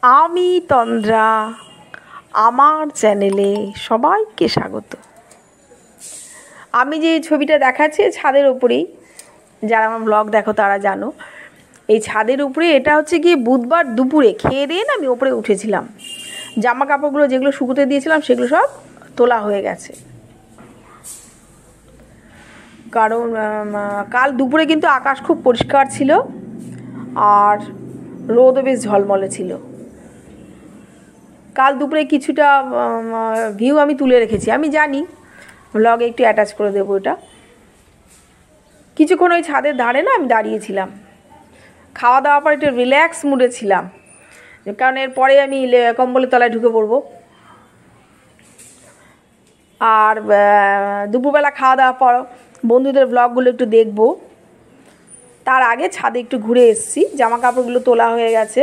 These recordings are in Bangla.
আমি তন্দ্রা, আমার চ্যানেলে সবাইকে স্বাগত। আমি যে ছবিটা দেখাচ্ছি ছাদের উপরেই, যারা আমার ব্লগ দেখো তারা জানো, এই ছাদের উপরে এটা হচ্ছে গিয়ে বুধবার দুপুরে খেয়ে দিয়ে আমি ওপরে উঠেছিলাম। জামা কাপড়গুলো যেগুলো শুকোতে দিয়েছিলাম সেগুলো সব তোলা হয়ে গেছে, কারণ কাল দুপুরে কিন্তু আকাশ খুব পরিষ্কার ছিল আর রোদও বেশ ঝলমলে ছিল। কাল দুপুরে কিছুটা ভিউ আমি তুলে রেখেছি, আমি জানি ব্লগে একটু অ্যাটাচ করে দেবো। এটা কিছুক্ষণ ওই ছাদের ধারে না আমি দাঁড়িয়েছিলাম, খাওয়া দাওয়ার পর একটু রিল্যাক্স মুডে ছিলাম, কারণ এরপরে আমি কম্বলের তলায় ঢুকে পড়বো। আর দুপুরবেলা খাওয়া দাওয়ার পর বন্ধুদের ব্লগগুলো একটু দেখবো। তার আগে ছাদে একটু ঘুরে এসেছি, জামা কাপড়গুলো তোলা হয়ে গেছে।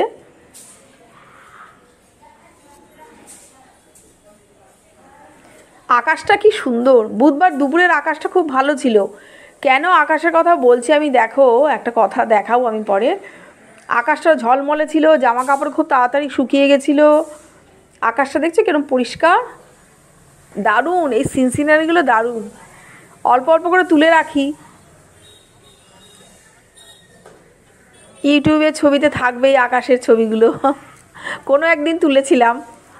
আকাশটা কি সুন্দর, বুধবার দুপুরের আকাশটা খুব ভালো ছিল। কেন আকাশের কথা বলছি আমি, দেখো একটা কথা দেখাবো আমি পরে। আকাশটা ঝলমলে ছিল, জামা কাপড় খুব তাড়াতাড়ি শুকিয়ে গেছিলো। আকাশটা দেখছো কিরকম পরিষ্কার, দারুণ। এই সিনসিনারিগুলো দারুণ, অল্প অল্প করে তুলে রাখি। ইউটিউবের ছবিতে থাকবে এই আকাশের ছবিগুলো, কোনো একদিন তুলেছিলাম।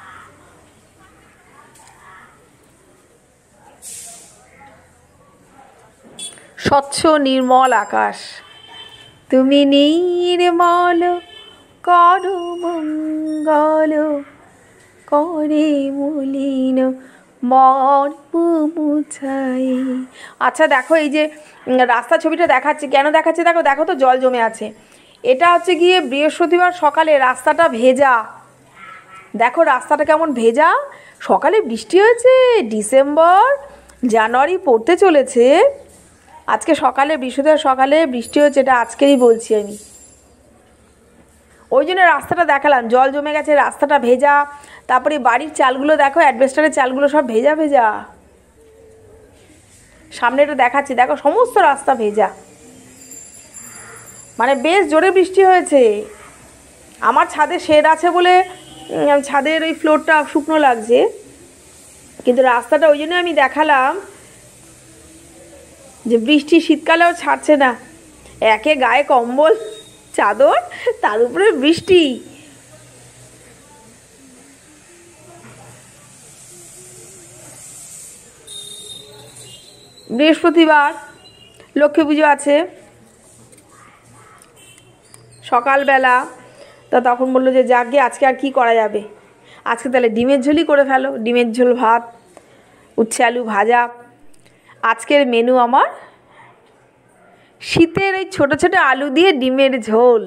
স্বচ্ছ নির্মল আকাশ, তুমি নির্মল করো মঙ্গল, করে মলিন মন মুছাই। আচ্ছা দেখো, এই যে রাস্তা ছবিটা দেখাচ্ছি, কেন দেখাচ্ছি দেখো, দেখো তো জল জমে আছে। এটা হচ্ছে গিয়ে বৃহস্পতিবার সকালে, রাস্তাটা ভেজা। দেখো রাস্তাটা কেমন ভেজা, সকালে বৃষ্টি হয়েছে। ডিসেম্বর জানুয়ারি পড়তে চলেছে, আজকে সকালে বৃহস্পতিবার সকালে বৃষ্টি হচ্ছে, এটা আজকেরই বলছি আমি। ওই জন্য রাস্তাটা দেখালাম, জল জমে গেছে, রাস্তাটা ভেজা। তারপরে বাড়ির চালগুলো দেখো, অ্যাডভেস্টারের চালগুলো সব ভেজা ভেজা। সামনেটা দেখাচ্ছি, দেখো সমস্ত রাস্তা ভেজা, মানে বেশ জোরে বৃষ্টি হয়েছে। আমার ছাদে শেড আছে বলে ছাদের ওই ফ্লোরটা শুকনো লাগছে, কিন্তু রাস্তাটা ওই জন্য আমি দেখালাম যে বৃষ্টি শীতকালেও ছাড়ছে না। একে গায়ে কম্বল চাদর, তার উপরে বৃষ্টি। বৃহস্পতিবার লক্ষ্মী পুজো আছে সকালবেলা, তা তখন বললো যে যাক গে আজকে আর কি করা যাবে, আজকে তাহলে ডিমের ঝোলই করে ফেলো। ডিমের ঝোল, ভাত, উচ্ছে আলু ভাজা। আজকের মেনু আমার শীতের এই ছোটো ছোটো আলু দিয়ে ডিমের ঝোল।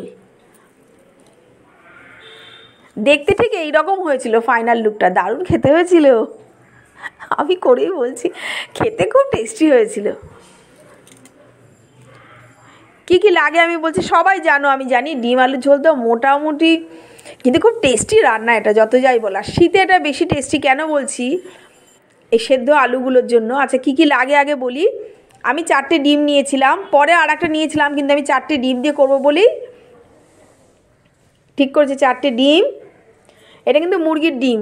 দেখতে ঠিক এইরকম হয়েছিল, ফাইনাল লুকটা দারুণ খেতে হয়েছিল। আমি করেই বলছি, খেতে খুব টেস্টি হয়েছিল। কি কি লাগে আমি বলছি, সবাই জানো, আমি জানি। ডিম আলুর ঝোল তো মোটামুটি, কিন্তু খুব টেস্টি রান্না এটা, যত যাই বলা। শীতে এটা বেশি টেস্টি কেন বলছি, এই সেদ্ধ আলুগুলোর জন্য। আচ্ছা কি কি লাগে আগে বলি। আমি 4টে ডিম নিয়েছিলাম, পরে আর একটা নিয়েছিলাম, কিন্তু আমি 4টে ডিম দিয়ে করবো বলেই ঠিক করেছি। 4টে ডিম, এটা কিন্তু মুরগির ডিম,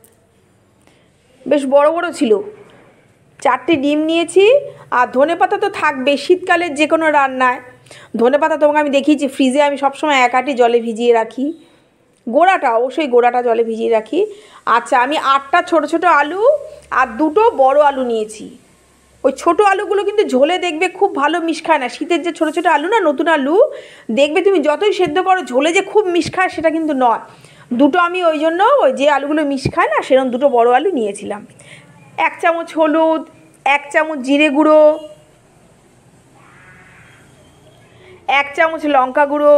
বেশ বড় বড় ছিল। 4টে ডিম নিয়েছি। আর ধনেপাতা তো থাকবে শীতকালের যে কোনো রান্নায়। ধনেপাতা তোমাকে আমি দেখিয়েছি, ফ্রিজে আমি সবসময় 1 আঁটি জলে ভিজিয়ে রাখি, গোড়াটা অবশ্যই গোড়াটা জলে ভিজিয়ে রাখি। আচ্ছা আমি 8টা ছোটো ছোটো আলু আর 2টো বড় আলু নিয়েছি। ওই ছোটো আলুগুলো কিন্তু ঝোলে দেখবে খুব ভালো মিশ খায় না। শীতের যে ছোটো ছোটো আলু না, নতুন আলু, দেখবে তুমি যতই সেদ্ধ করো ঝোলে যে খুব মিশ খায় সেটা কিন্তু নয়। 2টো আমি ওই জন্য ওই যে আলুগুলো মিশ খায় না সেরকম 2টো বড় আলু নিয়েছিলাম। 1 চামচ হলুদ, 1 চামচ জিরে গুঁড়ো, 1 চামচ লঙ্কা গুঁড়ো,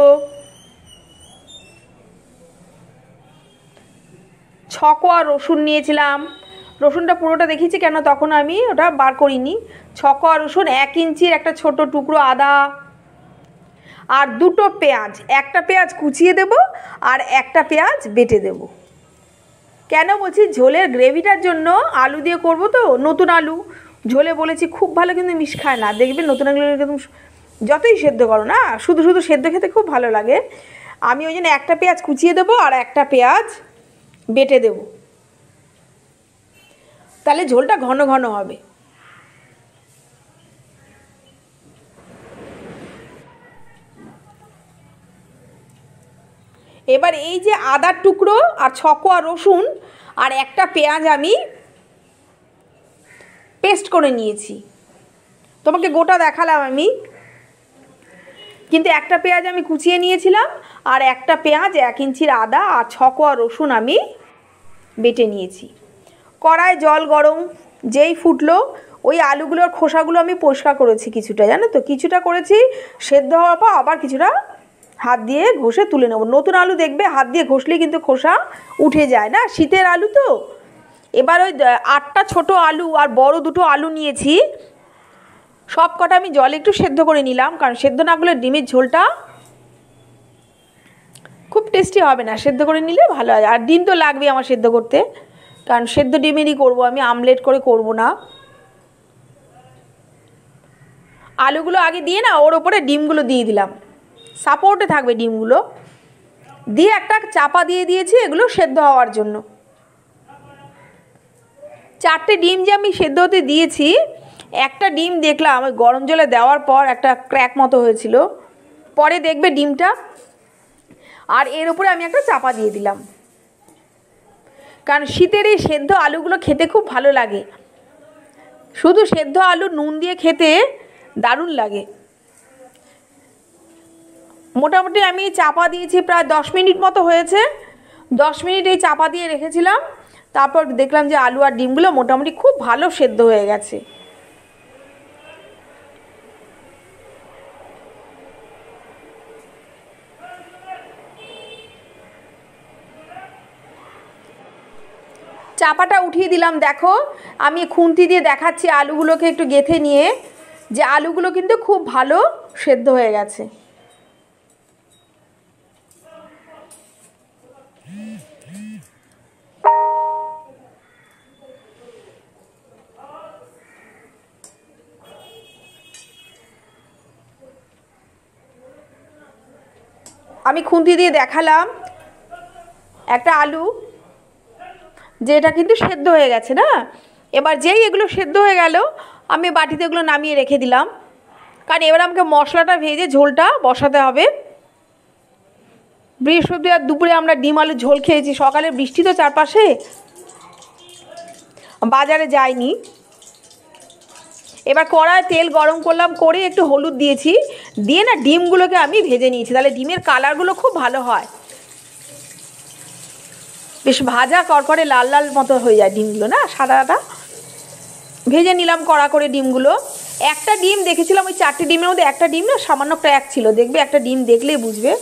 6 কোয়া রসুন নিয়েছিলাম। রসুনটা পুরোটা দেখিয়েছি কেন, তখন আমি ওটা বার করিনি। 6 কোয়া রসুন, 1 ইঞ্চির একটা ছোট টুকরো আদা, আর 2টো পেঁয়াজ। একটা পেঁয়াজ কুচিয়ে দেব আর একটা পেঁয়াজ বেটে দেব। কেন বলছি, ঝোলের গ্রেভিটার জন্য। আলু দিয়ে করবো তো, নতুন আলু ঝোলে বলেছি খুব ভালো কিন্তু মিশ খায় না, দেখবে নতুন আলু একদম যতই সেদ্ধ করো না, শুধু শুধু সেদ্ধ খেতে খুব ভালো লাগে। আমি ওই জন্য একটা পেঁয়াজ কুচিয়ে দেবো আর একটা পেঁয়াজ বেটে দেব, তাহলে ঝোলটা ঘন ঘন হবে। এবার এই যে আদার টুকরো আর 6 কোয়া রসুন আর একটা পেঁয়াজ আমি পেস্ট করে নিয়েছি, তোমাকে গোটা দেখালাম আমি, কিন্তু একটা পেঁয়াজ আমি কুচিয়ে নিয়েছিলাম আর একটা পেঁয়াজ 1 ইঞ্চির আদা আর 6 কোয়া রসুন আমি বেটে নিয়েছি। কড়ায় জল গরম যেই ফুটলো, ওই আলুগুলোর খোসাগুলো আমি পরিষ্কার করেছি কিছুটা, জানো তো, কিছুটা করেছি, সেদ্ধ হওয়ার পর আবার কিছুটা হাত দিয়ে ঘষে তুলে নেব। নতুন আলু দেখবে হাত দিয়ে ঘষলেই কিন্তু খোসা উঠে যায় না, শীতের আলু তো। এবার ওই 8টা ছোট আলু আর বড় 2টো আলু নিয়েছি, সব কটা আমি জলে একটু সেদ্ধ করে নিলাম, কারণ সেদ্ধ না করলে ডিমের ঝোলটা খুব টেস্টি হবে না, সেদ্ধ করে নিলে ভালো হয়। আর ডিম তো লাগবে আমার সেদ্ধ করতে, কারণ সেদ্ধ ডিমেরই করব আমি, আমলেট করে করব না। আলুগুলো আগে দিয়ে না ওর ওপরে ডিমগুলো দিয়ে দিলাম, সাপোর্টে থাকবে ডিমগুলো, দিয়ে একটা চাপা দিয়ে দিয়েছি এগুলো সেদ্ধ হওয়ার জন্য। 4টে ডিম যে আমি সেদ্ধ হতে দিয়েছি, একটা ডিম দেখলাম ওই গরম জলে দেওয়ার পর একটা ক্র্যাক মতো হয়েছিল, পরে দেখবে ডিমটা, আর এর উপরে আমি একটা চাপা দিয়ে দিলাম, কারণ শীতের এই সেদ্ধ আলুগুলো খেতে খুব ভালো লাগে, শুধু সেদ্ধ আলু নুন দিয়ে খেতে দারুণ লাগে। মোটামুটি আমি চাপা দিয়েছি প্রায় 10 মিনিট মতো হয়েছে, 10 মিনিট এই চাপা দিয়ে রেখেছিলাম, তারপর দেখলাম যে আলু আর ডিমগুলো মোটামুটি খুব ভালো সেদ্ধ হয়ে গেছে। চাপাটা উঠিয়ে দিলাম, দেখো আমি খুন্তি দিয়ে দেখাচ্ছি আলুগুলোকে একটু গেঁথে নিয়ে, যে আলুগুলো কিন্তু খুব ভালো সেদ্ধ হয়ে গেছে। আমি খুন্তি দিয়ে দেখালাম একটা আলু, যে এটা কিন্তু সেদ্ধ হয়ে গেছে না। এবার যেই এগুলো সেদ্ধ হয়ে গেল, আমি বাটিতে এগুলো নামিয়ে রেখে দিলাম, কারণ এবার আমাকে মশলাটা ভেজে ঝোলটা বসাতে হবে। বৃহস্পতিবার দুপুরে আমরা ডিম আলুর ঝোল খেয়েছি, সকালে বৃষ্টি তো চারপাশে, বাজারে যাইনি। এবার কড়ায় তেল গরম করলাম, করে একটু হলুদ দিয়েছি, দিয়ে না ডিমগুলোকে আমি ভেজে নিয়েছি, তাহলে ডিমের কালারগুলো খুব ভালো হয়, বেশ ভাজা করকরে লাল লাল মতো হয়ে যায় ডিমগুলো না, সাদা সাদা। ভেজে নিলাম কড়া করে ডিমগুলো। একটা ডিম দেখেছিলাম, ওই 4টে ডিমের মধ্যে একটা ডিম না সামান্য ক্র্যাক ছিল, দেখবে একটা ডিম দেখলেই বুঝবে।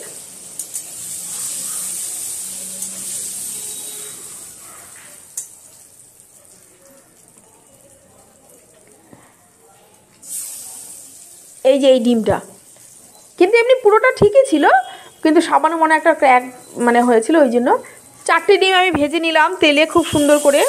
এই যে এই ডিমটা কিন্তু এমনি পুরোটা ঠিকই ছিল, কিন্তু সামান্য মনে একটা ক্র্যাক মানে হয়েছিল, ওই জন্য। 4টে ডিম আমি ভেজে নিলাম তেলে খুব সুন্দর করে।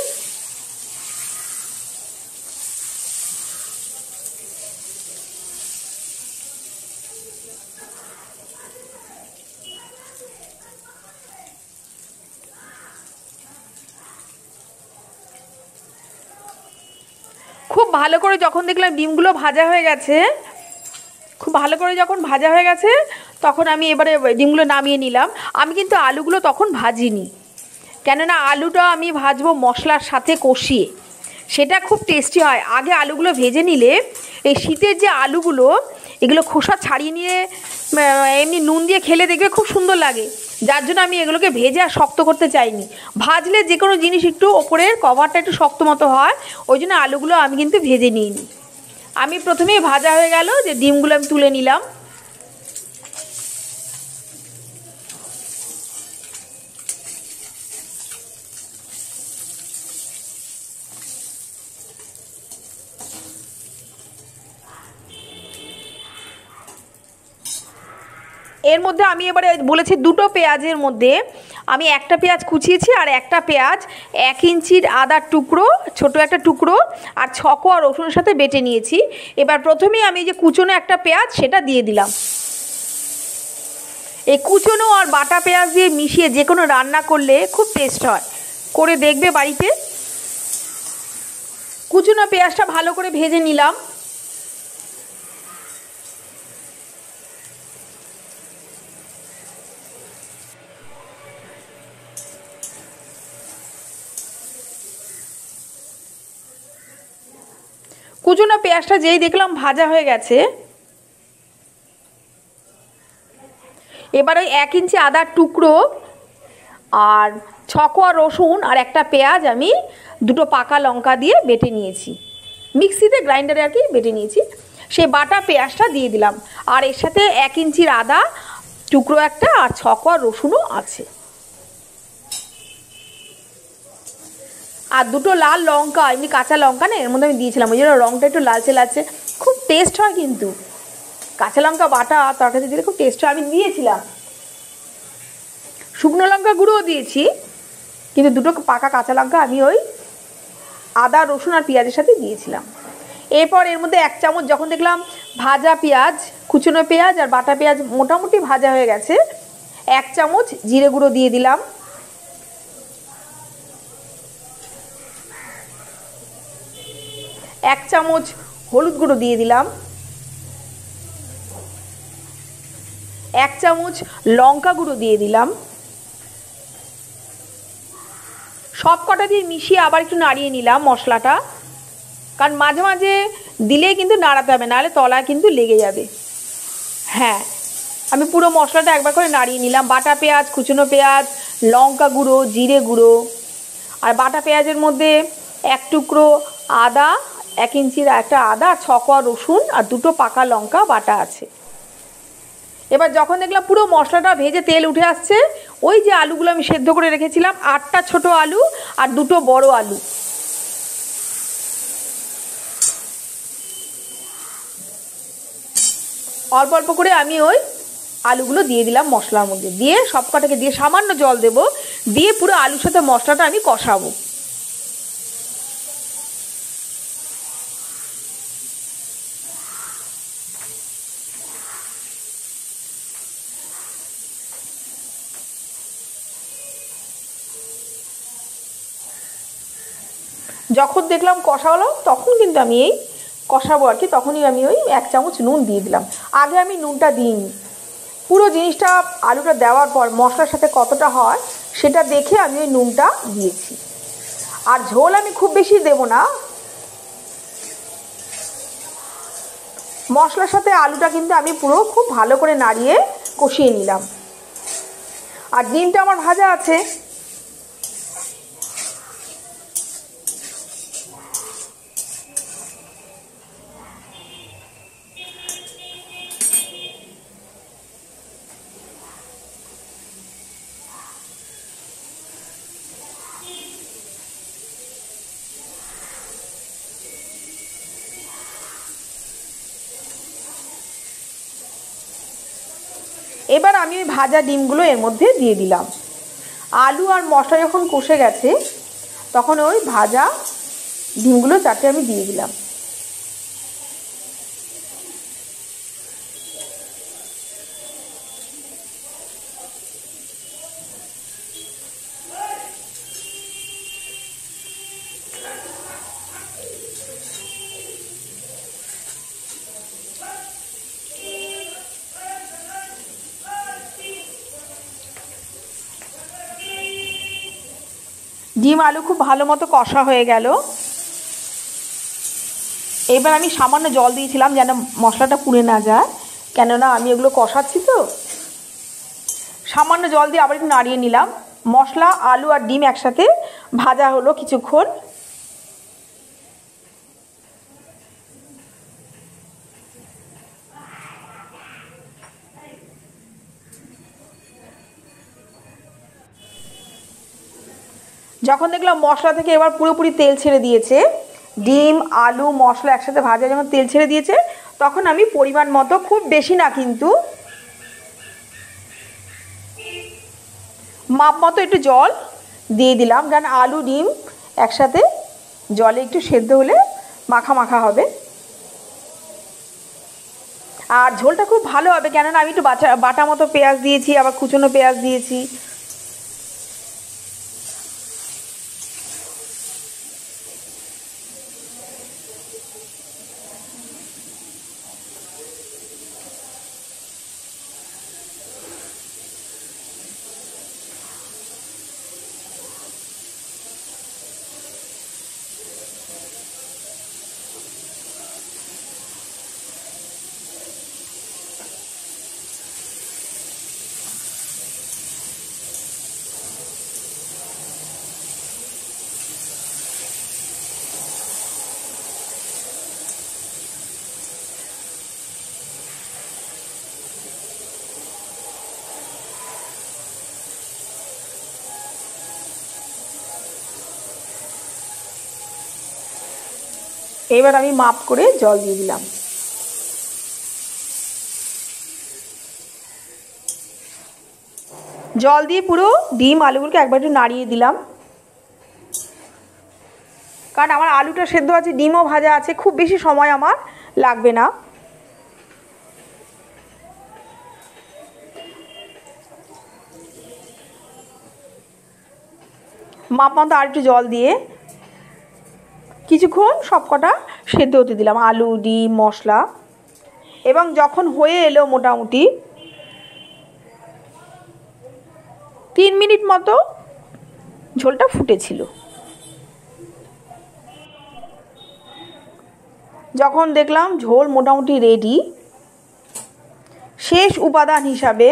খুব ভালো করে যখন দেখলাম ডিমগুলো ভাজা হয়ে গেছে, খুব ভালো করে যখন ভাজা হয়ে গেছে, তখন আমি এবারে ডিমগুলো নামিয়ে নিলাম। আমি কিন্তু আলুগুলো তখন ভাজিনি, কেননা আলুটা আমি ভাজবো মশলার সাথে কষিয়ে, সেটা খুব টেস্টি হয়। আগে আলুগুলো ভেজে নিলে এই শীতের যে আলুগুলো, এগুলো খোসা ছাড়িয়ে নিয়ে এমনি নুন দিয়ে খেলে দেখবে খুব সুন্দর লাগে, যার জন্য আমি এগুলোকে ভেজে আর শক্ত করতে চাইনি। ভাজলে যে কোনো জিনিস একটু ওপরের কভারটা একটু শক্ত মতো হয়, ওই জন্য আলুগুলো আমি কিন্তু ভেজে নিইনি। আমি প্রথমেই ভাজা হয়ে গেল, যে ডিমগুলো আমি তুলে নিলাম। এর মধ্যে আমি এবারে বলেছি দুটো পেঁয়াজের মধ্যে আমি একটা পেঁয়াজ কুচিয়েছি আর একটা পেঁয়াজ 1 ইঞ্চির আদার টুকরো, ছোট একটা টুকরো আর 6 কোয়া রসুনের সাথে বেটে নিয়েছি। এবার প্রথমেই আমি যে কুচনো একটা পেঁয়াজ সেটা দিয়ে দিলাম। এই কুচনো আর বাটা পেঁয়াজ দিয়ে মিশিয়ে যে কোনো রান্না করলে খুব টেস্ট হয়, করে দেখবে বাড়িতে। কুচনো পেঁয়াজটা ভালো করে ভেজে নিলাম। কুচনো পেঁয়াজটা যেই দেখলাম ভাজা হয়ে গেছে, এবার ওই 1 ইঞ্চি আদার টুকরো আর 6 কোয়া রসুন আর একটা পেঁয়াজ আমি দুটো পাকা লঙ্কা দিয়ে বেটে নিয়েছি, মিক্সিতে গ্রাইন্ডারে আর কি বেটে নিয়েছি, সেই বাটা পেঁয়াজটা দিয়ে দিলাম। আর এর সাথে 1 ইঞ্চির আদা টুকরো একটা আর 6 কোয়া রসুনও আছে, আর দুটো লাল লঙ্কা, এমনি কাঁচা লঙ্কা না এর মধ্যে আমি দিয়েছিলাম, ওই জন্য রঙটা একটু লালচে লালচে, খুব টেস্ট হয় কিন্তু কাঁচা লঙ্কা বাটা তরকারিতে দিলে খুব টেস্ট হয়। আমি দিয়েছিলাম শুকনো লঙ্কা গুঁড়োও দিয়েছি, কিন্তু দুটো পাকা কাঁচা লঙ্কা আমি ওই আদা রসুন আর পেঁয়াজের সাথে দিয়েছিলাম। এরপর এর মধ্যে 1 চামচ, যখন দেখলাম ভাজা পেঁয়াজ, কুচনো পেঁয়াজ আর বাটা পেঁয়াজ মোটামুটি ভাজা হয়ে গেছে, 1 চামচ জিরে গুঁড়ো দিয়ে দিলাম। 1 চামচ হলুদ গুঁড়ো দিয়ে দিলাম। 1 চামচ লঙ্কা গুঁড়ো দিয়ে দিলাম। সব কটা দিয়ে মিশিয়ে আবার একটু নাড়িয়ে নিলাম মশলাটা, কারণ মাঝে মাঝে দিলেই কিন্তু নাড়াতে হবে, নাহলে তলায় কিন্তু লেগে যাবে। হ্যাঁ, আমি পুরো মশলাটা একবার করে নাড়িয়ে নিলাম। বাটা পেঁয়াজ, কুচনো পেঁয়াজ, লঙ্কা গুঁড়ো, জিরে গুঁড়ো, আর বাটা পেঁয়াজের মধ্যে 1 টুকরো আদা, 1 ইঞ্চির একটা আদা, 6 কোয়া রসুন আর দুটো পাকা লঙ্কা বাটা আছে। এবার যখন দেখলাম পুরো মশলাটা ভেজে তেল উঠে আসছে, ওই যে আলুগুলো আমি সেদ্ধ করে রেখেছিলাম, 8টা ছোট আলু আর দুটো বড় আলু, অল্প অল্প করে আমি ওই আলুগুলো দিয়ে দিলাম মশলার মধ্যে, দিয়ে সব কটাকে দিয়ে সামান্য জল দেব, দিয়ে পুরো আলুর সাথে মশলাটা আমি কষাবো। যখন দেখলাম কষা হলো তখন কিন্তু আমি এই কষাবো আর কি, তখনই আমি ওই 1 চামচ নুন দিয়ে দিলাম। আগে আমি নুনটা দিইনি, পুরো জিনিসটা আলুটা দেওয়ার পর মশলার সাথে কতটা হয় সেটা দেখে আমি ওই নুনটা দিয়েছি। আর ঝোল আমি খুব বেশি দেব না, মশলার সাথে আলুটা কিন্তু আমি পুরো খুব ভালো করে নাড়িয়ে কষিয়ে নিলাম। আর ডিমটা আমার ভাজা আছে, এবার আমি ওই ভাজা ডিমগুলো এর মধ্যে দিয়ে দিলাম। আলু আর মশলা যখন কষে গেছে তখন ওই ভাজা ডিমগুলো 4টে আমি দিয়ে দিলাম। ডিম আলু খুব ভালো মতো কষা হয়ে গেল। এবার আমি সামান্য জল দিয়েছিলাম যেন মশলাটা পুড়ে না যায়, কেননা আমি এগুলো কষাচ্ছি তো। সামান্য জল দিয়ে আবার একটু নাড়িয়ে নিলাম। মশলা, আলু আর ডিম একসাথে ভাজা হলো কিছুক্ষণ। যখন দেখলাম মশলা থেকে এবার পুরোপুরি তেল ছেড়ে দিয়েছে, ডিম আলু মশলা একসাথে ভাজা যখন তেল ছেড়ে দিয়েছে, তখন আমি পরিমাণ মতো, খুব বেশি না কিন্তু, মাপ মতো একটু জল দিয়ে দিলাম, কারণ আলু ডিম একসাথে জলে একটু সেদ্ধ হলে মাখা মাখা হবে। আর ঝোলটা খুব ভালো হবে, কেননা আমি একটু বাটা মতো পেঁয়াজ দিয়েছি, আবার কুচনো পেঁয়াজ দিয়েছি। এবার আমি মাপ করে জল দিয়ে দিলাম। জল দিয়ে পুরো ডিম আলুগুলোকে একবার একটু নাড়িয়ে দিলাম, কারণ আমার আলুটা সেদ্ধ আছে, ডিমও ভাজা আছে, খুব বেশি সময় আমার লাগবে না। মাপ মতো আর একটু জল দিয়ে কিছুক্ষণ সবকটা সেদ্ধ হতে দিলাম, আলু ডিম মশলা। এবং যখন হয়ে এলো মোটামুটি 3 মিনিট মতো ঝোলটা ফুটেছিল। যখন দেখলাম ঝোল মোটামুটি রেডি, শেষ উপাদান হিসাবে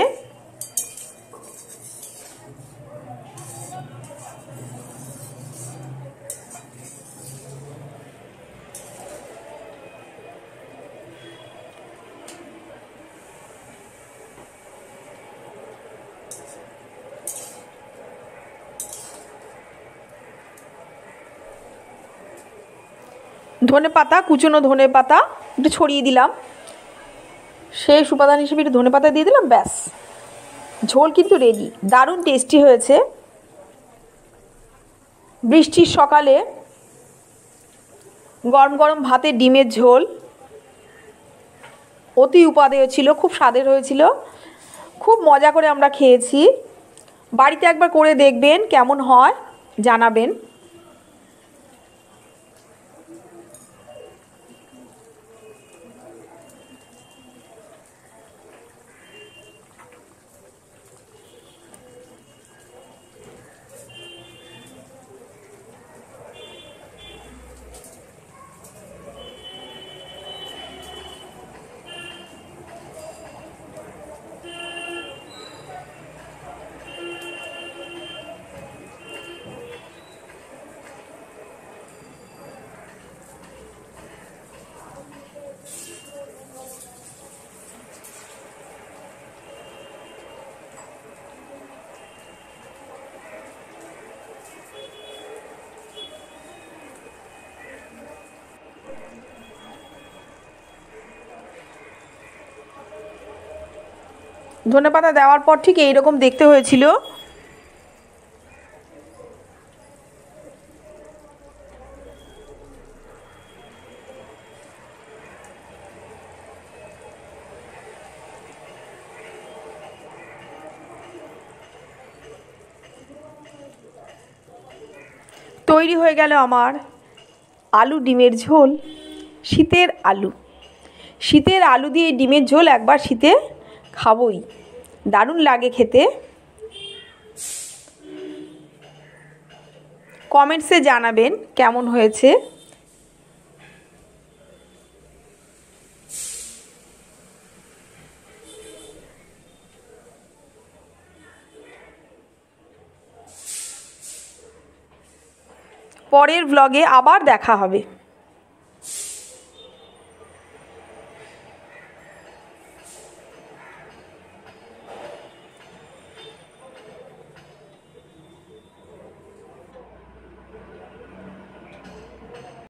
ধনে পাতা, কুচনো ধনে পাতা একটু ছড়িয়ে দিলাম, শেষ উপাদান হিসেবে একটু ধনে পাতা দিয়ে দিলাম, ব্যাস ঝোল কিন্তু রেডি। দারুণ টেস্টি হয়েছে। বৃষ্টির সকালে গরম গরম ভাতে ডিমের ঝোল অতি উপাদেয় ছিল, খুব স্বাদের হয়েছিল, খুব মজা করে আমরা খেয়েছি। বাড়িতে একবার করে দেখবেন, কেমন হয় জানাবেন। ধনেপাতা দেওয়ার পর ঠিক এইরকম দেখতে হয়েছিল। তৈরি হয়ে গেল আমার আলু ডিমের ঝোল। শীতের আলু, শীতের আলু দিয়ে ডিমের ঝোল একবার শীতে খাবই, দারুণ লাগে খেতে। কমেন্টসে জানাবেন কেমন হয়েছে। পরের ব্লগে আবার দেখা হবে।